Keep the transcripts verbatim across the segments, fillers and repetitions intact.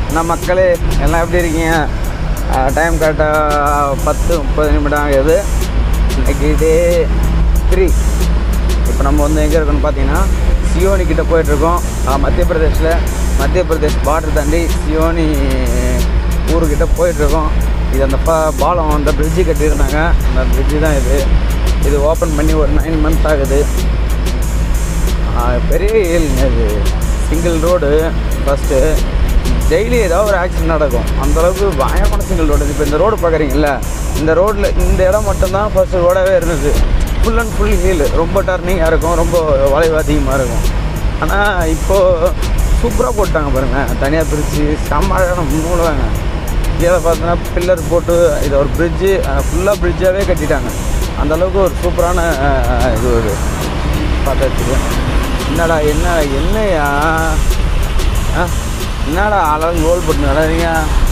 நான் மக்களே எல்லாம் எப்படி இருக்கீங்க? டைம் கரெக்டாக பத்து முப்பது நிமிடம் ஆகுது. இன்றைக்கி டே த்ரீ. இப்போ நம்ம வந்து எங்கே இருக்கோன்னு பார்த்தீங்கன்னா சியோனி கிட்டே போயிட்டுருக்கோம். மத்திய பிரதேஷில் மத்திய பிரதேஷ் பார்டர் தாண்டி சியோனி ஊருக்கிட்ட போயிட்டுருக்கோம். இது அந்த பா பாலம் அந்த பிரிட்ஜு கட்டியிருந்தாங்க. அந்த பிரிட்ஜு தான் இது. இது ஓப்பன் பண்ணி ஒரு நைன் மந்த் ஆகுது. பெரிய ஏழுங்க இது. Single road. ஃபஸ்ட்டு டெய்லி ஏதாவது ஒரு ஆக்சிடென்ட் நடக்கும். அந்தளவுக்கு பயமான சிங்கிள் ரோடு. இப்போ இந்த ரோடு பார்க்குறீங்களா, இந்த ரோட்டில் இந்த இடம் மட்டும்தான் ஃபஸ்ட்டு ரோடாகவே இருந்தது. Full and full hill. ரொம்ப டர்னிங்காக இருக்கும், ரொம்ப வளைவு அதிகமாக இருக்கும். ஆனால் இப்போது சூப்பராக போட்டாங்க பாருங்கள். தனியாக பிரித்து செம்ம மூலவாங்க. கீழே பார்த்தோன்னா பில்லர் போட்டு இதை ஒரு பிரிட்ஜு ஃபுல்லாக பிரிட்ஜாகவே கட்டிட்டாங்க. அந்தளவுக்கு ஒரு சூப்பரான இது ஒரு பார்த்தாச்சு. என்னடா என்ன என்னையா ஆ என்னடா ஆளாலும் ரோல் போட்டு நடறீங்க?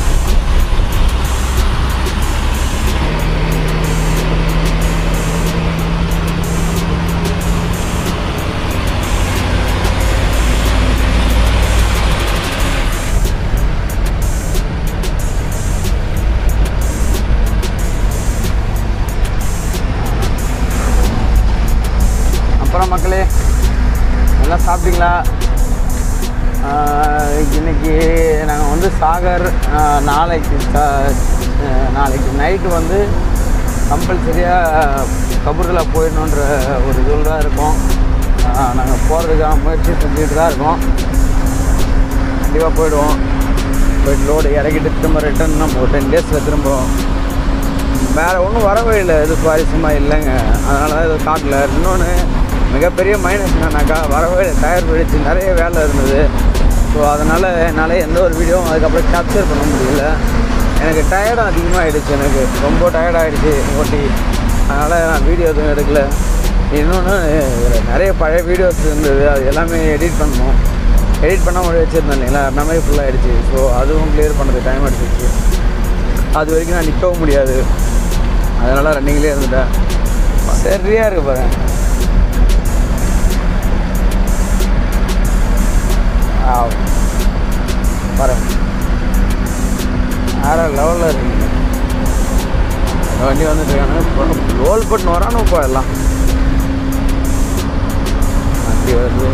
அப்புறம் மக்களே எல்லாம் சாப்பிட்டீங்களா? இன்றைக்கி நாங்கள் வந்து சாகர் நாளைக்கு நாளைக்கு நைட்டு வந்து கம்பல்சரியாக கபூர்தலா போயிடணுன்ற ஒரு இதில் தான் இருக்கோம். நாங்கள் போகிறதுக்கான முயற்சி செஞ்சுட்டு தான் இருக்கோம். கண்டிப்பாக போயிடுவோம். போய்ட்டு லோடு இறக்கிட்டு திரும்ப ரிட்டன் நம்ம ஒரு டென் டேஸில் திரும்புவோம். வேறு ஒன்றும் வரவே இல்லை. இது சுவாரஸ்யமாக இல்லைங்க. அதனால தான் இது காட்டில். இன்னொன்று மிகப்பெரிய மைனஸ் என்னன்னாக்கா வரவே டயர் போயிடுச்சு. நிறைய வேலை இருந்தது. ஸோ அதனால் என்னால் எந்த ஒரு வீடியோவும் அதுக்கப்புறம் கேப்சர் பண்ண முடியல. எனக்கு டயர்டும் அதிகமாகிடுச்சு. எனக்கு ரொம்ப டயர்டாகிடுச்சு ஓட்டி. அதனால் நான் வீடியோ எதுவும் எடுக்கலை. இன்னொன்று நிறைய பழைய வீடியோஸ் இருந்தது. அது எல்லாமே எடிட் பண்ணணும். எடிட் பண்ண முடிய வச்சுருந்தேன் இல்லைங்களா, மெமரி ஃபுல்லாகிடுச்சு. ஸோ அதுவும் கிளியர் பண்ணுறது டைம் எடுத்துச்சு. அது வரைக்கும் நான் நிற்கவும் முடியாது. அதனால் ரன்னிங்லேயே இருந்துட்டேன். சரியாக இருக்குது பாருங்க. பாருங்க வேறு லெவலில் இருக்குங்க. வண்டி வந்துட்டு இருக்காங்க. ரோல் பண்ணு வரானு இப்போ எல்லாம் வண்டி வருது.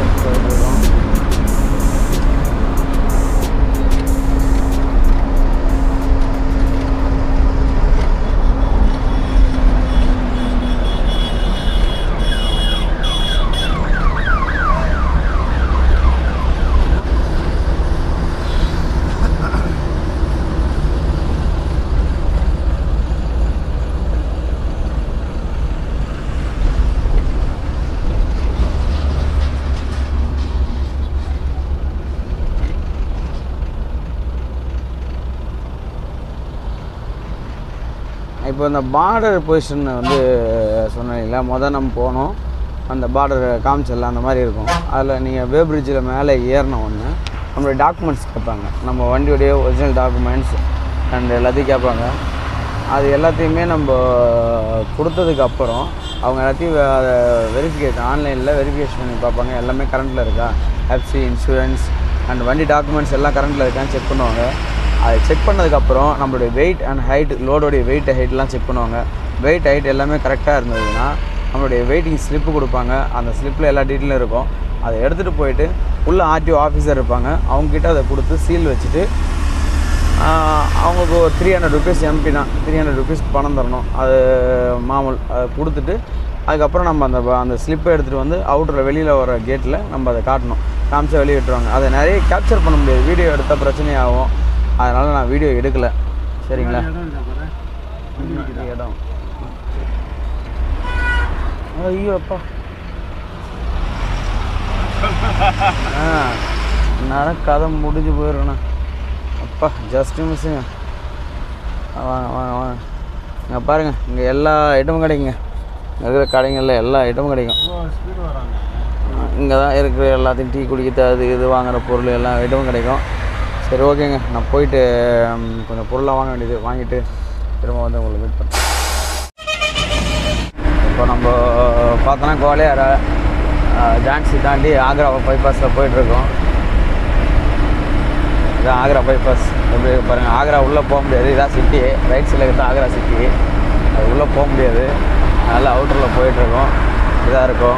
இப்போ இந்த பார்டர் பொசிஷன் வந்து சொன்னீங்களா, மொதல் நம்ம போனோம். அந்த பார்டர் காமிச்சிடலாம் அந்த மாதிரி இருக்கும். அதில் நீங்கள் வே பிரிட்ஜில் மேலே ஏறின ஒன்று நம்மளுடைய டாக்குமெண்ட்ஸ் கேட்பாங்க. நம்ம வண்டியுடைய ஒரிஜினல் டாக்குமெண்ட்ஸ் அண்ட் எல்லாத்தையும் கேட்பாங்க. அது எல்லாத்தையுமே நம்ம கொடுத்ததுக்கப்புறம் அவங்க எல்லாத்தையும் அதை வெரிஃபிகேஷன் ஆன்லைனில் வெரிஃபிகேஷன் பண்ணி பார்ப்பாங்க. எல்லாமே கரண்ட்டில் இருக்கா, எஃப்சி, இன்சூரன்ஸ் அண்ட் வண்டி டாக்குமெண்ட்ஸ் எல்லாம் கரண்ட்டில் இருக்கான்னு செக் பண்ணுவாங்க. அதை செக் பண்ணதுக்கப்புறம் நம்மளுடைய வெயிட் அண்ட் ஹைட், லோடோடைய வெயிட் ஹைட்லாம் செக் பண்ணுவாங்க. வெயிட் ஹைட் எல்லாமே கரெக்டாக இருந்ததுன்னா நம்மளுடைய வெயிட்டிங் ஸ்லிப்பு கொடுப்பாங்க. அந்த ஸ்லிப்பில் எல்லா டீட்டெயிலும் இருக்கும். அதை எடுத்துகிட்டு போயிட்டு உள்ள ஆர்டிஓ ஆஃபீஸர் இருப்பாங்க. அவங்கக்கிட்ட அதை கொடுத்து சீல் வச்சுட்டு அவங்களுக்கு ஒரு த்ரீ ஹண்ட்ரட் ருபீஸ் எம்பி தான் த்ரீ ஹண்ட்ரட் ருபீஸ் பணம் தரணும். அது மாமூல். அதை கொடுத்துட்டு அதுக்கப்புறம் நம்ம அந்த அந்த ஸ்லிப்பை எடுத்துகிட்டு வந்து அவுட்டரில் வெளியில் வர கேட்டில் நம்ம அதை காட்டணும். காமிச்சா வெளியே விட்டுருவாங்க. அதை நிறைய கேப்சர் பண்ண முடியாது. வீடியோ எடுத்தால் பிரச்சனையாகும். அதனால் நான் வீடியோ எடுக்கலை. சரிங்களா? இடம் ஐயோ அப்பா ஆ நேரம் கதை முடிஞ்சு போயிடுறேண்ணா. அப்பா ஜஸ்ட்டு மிஸ்ஸுங்க. வாங்க வாங்க வாங்க இங்கே பாருங்கள். இங்கே எல்லா ஐட்டமும் கிடைக்குங்க. இருக்கிற கடைங்களில் எல்லா ஐட்டமும் கிடைக்கும். இங்கே தான் இருக்கிற எல்லாத்தையும் டீ குடிக்கிறது அது இது வாங்குகிற பொருள் எல்லா ஐட்டமும் கிடைக்கும். சரி ஓகேங்க, நான் போயிட்டு கொஞ்சம் பொருளாக வாங்க வேண்டியது வாங்கிட்டு திரும்ப வந்து உங்களை மீட் பண்ணுறேன். இப்போ நம்ம பார்த்தோன்னா கோலியாரை ஜான்சி தாண்டி ஆக்ரா பைபாஸில் போயிட்டுருக்கோம். இதுதான் ஆக்ரா பைபாஸ். எப்படி பாருங்கள், ஆக்ரா உள்ளே போக முடியாது. இதான் சிட்டி, ரைட் சைடில் இருக்குது ஆக்ரா சிட்டி. அது உள்ளே போக முடியாது, அதனால் அவுட்டரில் போயிட்டுருக்கோம். இதாக இருக்கும்.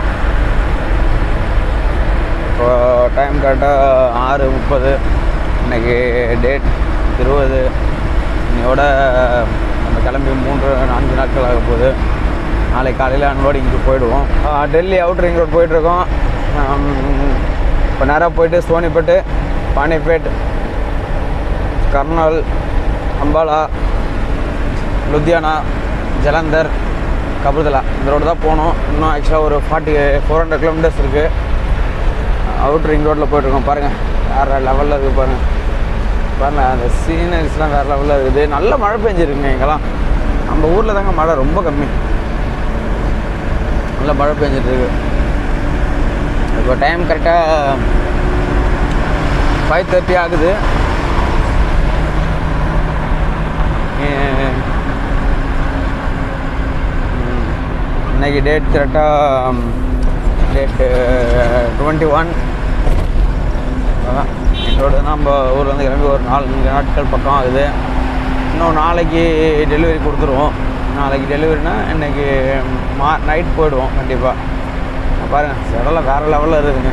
இப்போ டைம் கரெக்டாக ஆறு முப்பது. இன்றைக்கி டேட் இருபது. இன்னையோட நம்ம கிளம்பி மூன்று நான்கு நாட்கள் ஆக போகுது. நாளைக்கு காலையில் அன்லோடிங்க்கு போயிடுவோம். டெல்லி அவுட்டர் ரிங் ரோட் போயிட்டுருக்கோம். இப்போ நேராக போயிட்டு சோனிபேட்டு, பானிபேட், கர்னால், அம்பாலா, லுத்தியானா, ஜலந்தர், கபூர்தலா இந்த ரோடு தான் போகணும். இன்னும் ஆக்சுவலாக ஒரு ஃபார்ட்டி ஃபோர் ஹண்ட்ரட் கிலோமீட்டர்ஸ் இருக்குது. அவுட்டர் ரிங் ரோட்டில் போய்ட்டுருக்கோம். பாருங்கள் வேறு லெவலில் இருக்குது. பாருங்கள் பாருங்கள் அந்த சீனரிஸ்லாம் வேறு லெவலில் இருக்குது. நல்ல மழை பெஞ்சிருக்குங்க இங்கெல்லாம். நம்ம ஊரில் தாங்க மழை ரொம்ப கம்மி. நல்ல மழை பெஞ்சிட்ருக்கு. இப்போ டைம் கரெக்டாக ஃபைவ் தேர்ட்டி ஆகுது. இன்றைக்கி டேட் கரெக்டாக டேட்டு டுவெண்ட்டி ஒன். இதோட நம்ம ஊர்லேருந்து கிளம்பி ஒரு நாலு நாட்கள் பக்கம் ஆகுது. இன்னும் நாளைக்கு டெலிவரி கொடுத்துருவோம். நாளைக்கு டெலிவரினா இன்றைக்கி மா நைட் போய்டுவோம் கண்டிப்பாக. பாருங்கள் செடலாம் வேறு லெவலில் இருக்குதுங்க.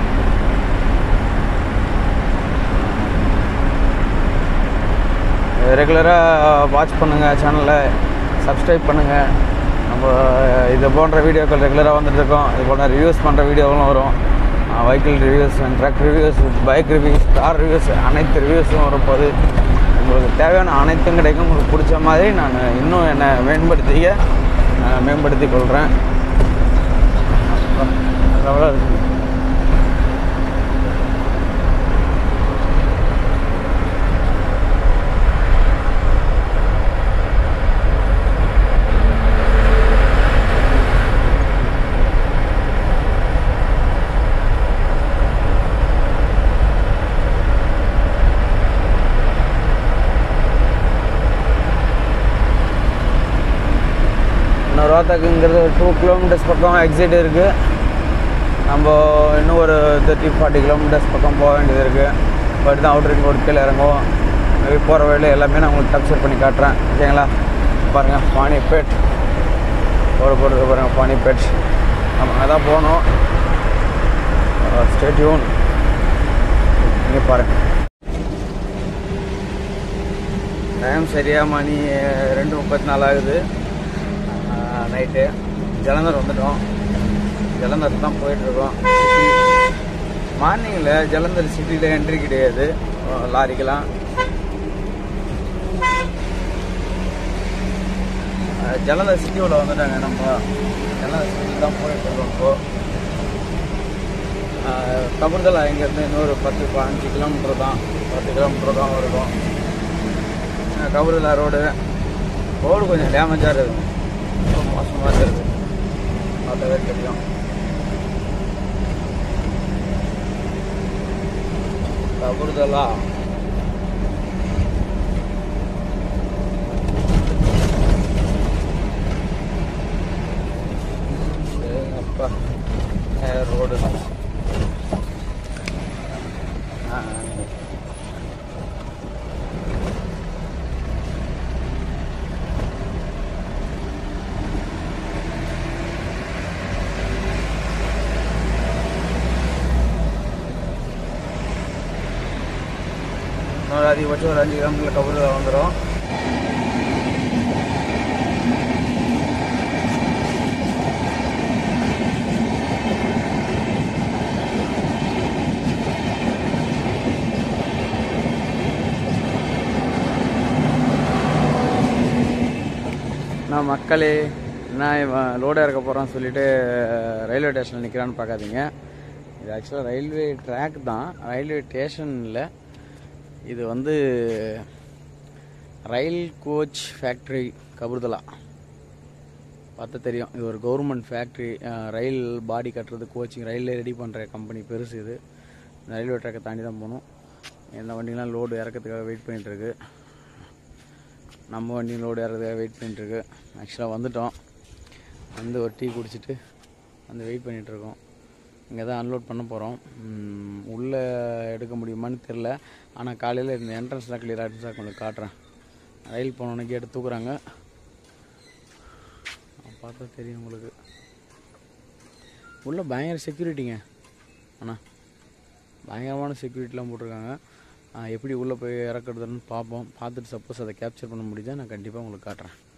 ரெகுலராக வாட்ச் பண்ணுங்கள், சேனலை சப்ஸ்கிரைப் பண்ணுங்கள். நம்ம இது போன்ற வீடியோக்கள் ரெகுலராக வந்துட்டுருக்கோம். இது போன்ற ரிவ்யூஸ் பண்ணுற வீடியோவும் வரும். Vehicle reviews, truck reviews, bike reviews, car reviews, அனைத்து ரிவ்யூஸும் வரும்போது உங்களுக்கு தேவையான அனைத்தும் கிடைக்கும். உங்களுக்கு பிடிச்ச மாதிரி நான் இன்னும் என்னை மேம்படுத்திக்க மேம்படுத்தி கொள்கிறேன். அவ்வளோ இருக்குங்க. ரோத்தக்குங்கிறது ஒரு டூ கிலோமீட்டர்ஸ் பக்கம் எக்ஸிட் இருக்குது. நம்ம இன்னும் ஒரு தேர்ட்டி ஃபார்ட்டி கிலோமீட்டர்ஸ் பக்கம் போக வேண்டியது இருக்குது. பட் தான் அவுட்டர் ரிங் ரோடு கீழே இறங்குவோம். போகிற வழியில் எல்லாமே நான் உங்களுக்கு கேப்சர் பண்ணி காட்டுறேன். ஓகேங்களா? பாருங்கள் பானிபேட் போகிற போகிறது பாருங்கள் பானிபேட். நம்ம அங்கே தான் போகணும். Stay tuned. இங்கே பாருங்கள் டைம் சரியாக மணி ரெண்டு முப்பத்தி நாலு ஆகுது நைட்டு. ஜலந்தர் வந்துட்டோம். ஜலந்தர் தான் போயிட்டுருக்கோம். சிட்டி மார்னிங்கில் ஜலந்தர் சிட்டியில் என்ட்ரி கிடையாது லாரிக்கெலாம். ஜலந்தர் சிட்டி உள்ள வந்துட்டாங்க. நம்ம ஜலந்தர் சிட்டியில் தான் போயிட்டுருக்கோம். இப்போது கபூர்தலா இங்கேருந்து இன்னொரு பத்து பதினஞ்சு கிலோமீட்டர் தான் பத்து கிலோமீட்டர் தான் இருக்கும். கபூர்தலா ரோடு ரோடு கொஞ்சம் டேமேஜாக இருக்குது. ரொம்ப மோசமாக இருக்குது. பார்த்தாவே தெரியும். கபூர்தலா அப்பா ரோடு இன்னொரு அதிகபட்சம் ஒரு அஞ்சு கிலோமீட்டரில் கபூர்தலா வந்துடும். நான் மக்களே நான் இவன் லோடாக இருக்க போகிறான்னு சொல்லிட்டு ரயில்வே ஸ்டேஷனில் நிற்கிறான்னு பார்க்காதீங்க. இது ஆக்சுவலாக ரயில்வே ட்ராக் தான், ரயில்வே ஸ்டேஷன் இல்லை. இது வந்து ரயில் கோச் ஃபேக்ட்ரி கபூர்தலா. பார்த்தா தெரியும், இது ஒரு கவர்மெண்ட் ஃபேக்ட்ரி. ரயில் பாடி கட்டுறது, கோச்சிங், ரயிலில் ரெடி பண்ணுற கம்பெனி பெருசு இது. ரயில்வே ட்ராக்கை தாண்டி தான் போகணும். எல்லா வண்டிலாம் லோடு இறக்கிறதுக்காக வெயிட் பண்ணிகிட்ருக்கு. நம்ம வண்டியும் லோடு இறக்கிறதுக்காக வெயிட் பண்ணிகிட்ருக்கு. ஆக்சுவலாக வந்துட்டோம். வந்து ஒரு டீ குடிச்சிட்டு வந்து வெயிட் பண்ணிகிட்ருக்கோம். இங்கே தான் அன்லோட் பண்ண போகிறோம். உள்ளே எடுக்க முடியுமா முடியுமான்னு தெரில. ஆனால் காலையில் இந்த என்ட்ரன்ஸ்லாம் கிளியர் ஆகிட்டு சார் உங்களுக்கு காட்டுறேன். ரயில் போனோன்னே கேட்டு தூக்குறாங்க, பார்த்தா தெரியும் உங்களுக்கு. உள்ள பயங்கர செக்யூரிட்டிங்க, ஆனால் பயங்கரமான செக்யூரிட்டிலாம் போட்டிருக்காங்க. எப்படி உள்ளே போய் இறக்குறதுன்னு பார்ப்போம். பார்த்துட்டு சப்போஸ் அதை கேப்சர் பண்ண முடிஞ்சா நான் கண்டிப்பாக உங்களுக்கு காட்டுறேன்.